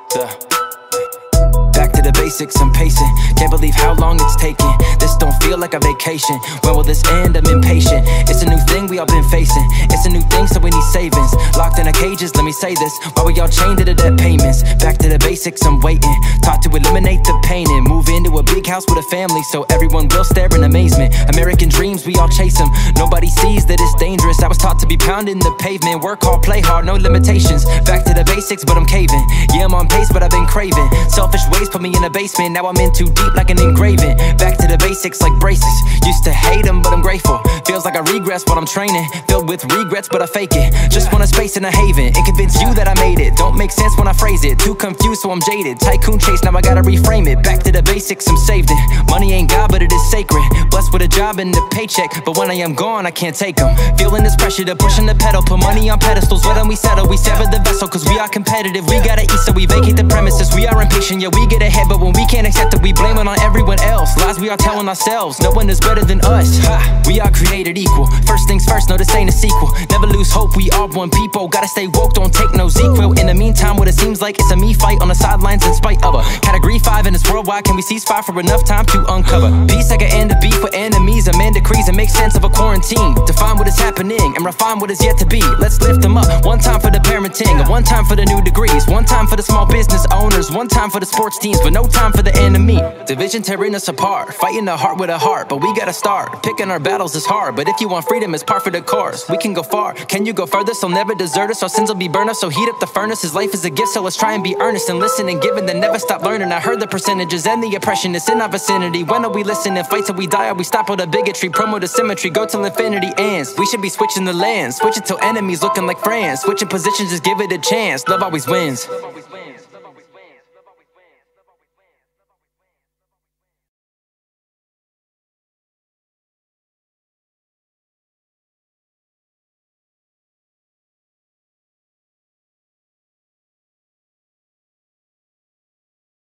Back to the basics, I'm pacing. Can't believe how long it's taking. This don't feel like a vacation. When will this end? I'm impatient. It's a new thing we all been facing. It's a new thing, so we need savings. Locked in our cages, let me say this, while we all chained to the debt payments. Back to the basics, I'm waiting. Taught to eliminate the pain and move into a big house with a family, so everyone will stare in amazement. American dreams, we all chase them. Nobody sees that it's dangerous. I was taught to be pounding the pavement. Work hard, play hard, no limitations. Back to the basics, but I'm caving. Yeah, I'm on pace, but I've been craving. Selfish ways put me in a basement. Now I'm in too deep like an engraving. Back to the basics like braces. Used to hate them, but I'm grateful. Feels like I regress while I'm training. Filled with regrets, but I fake it. Just want a space and a haven, and convince you that I made it. Don't make sense when I phrase it. Too confused, so I'm jaded. Tycoon chase, now I gotta reframe it. Back to the basics, I'm saved it. Money ain't God, but it is sacred. Blessed with a job and a paycheck, but when I am gone, I can't take them. Feeling this pressure to pushing the pedal. Put money on pedestals, why don't we settle? We sever the vessel, cause we are competitive. We gotta eat, so we vacate the premises. We are impatient, yeah, we get ahead, but when we can't accept it, we blame it on everyone else. Lies we are telling ourselves, no one is better than us. Ha, we are created equal. First things first, no, this ain't a sequel. Never lose hope, we are one people. Gotta stay woke, don't take no sequel. In the meantime, what it seems like, it's a me fight on the sidelines in spite of a category 5 and it's worldwide. Can we cease fire for enough time to uncover peace? I can end a beef with enemies, amend decrees and make sense of a quarantine. Define what is happening and refine what is yet to be. Let's lift them up, one time for the parenting, one time for the new degrees, one time for the small business owners, one time for the sports teams, but no time for the enemy. Division tearing us apart, fighting the heart with a heart, but we gotta start. Picking our battles is hard, but if you want freedom, it's par for the course. We can go far, can you go further? So never desert us, our sins will be burned up, so heat up the furnace. His life is a gift, so let's try and be earnest and listen and giving, then never stop learning. I heard the percentages and the oppression is in our vicinity. When are we listening? Fight till we die, or we stop with a bigotry. Promote the symmetry, go till infinity ends. We should be switching the lands, switch it till enemies looking like friends. Switching positions, just give it a chance. Love always wins.